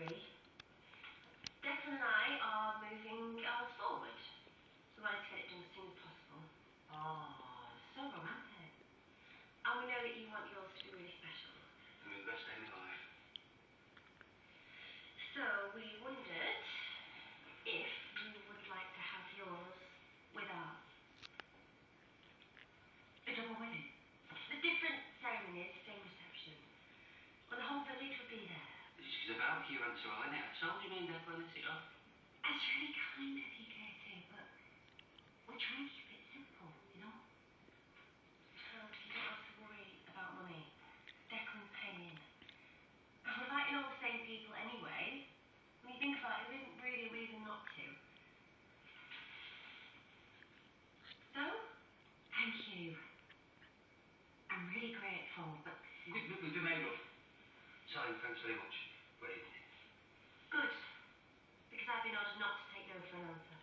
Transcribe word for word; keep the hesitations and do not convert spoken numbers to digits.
agree. Declan and I are moving ours forward. So we wanted to get it done as soon as possible. Oh, so romantic. And we know that you want yours to be really special. I mean, the best day of my life. So we wondered if you would like to have yours with ours. A double wedding? The different ceremonies, same reception. Well, the whole village would be there. She's a barbecue answer, isn't it? I told you, me and Declan, it's it off. That's really kind of you, Katie, but we're trying to keep it simple, you know? And you don't have to worry about money. Declan's paying. And we're inviting all the same people anyway. When you think about it, there isn't really a reason not to. So, Thank you. I'm really grateful, but... We, we, we've been made up. Sally, thanks very much. Wait. good. Because I've been ordered not to take no for an answer.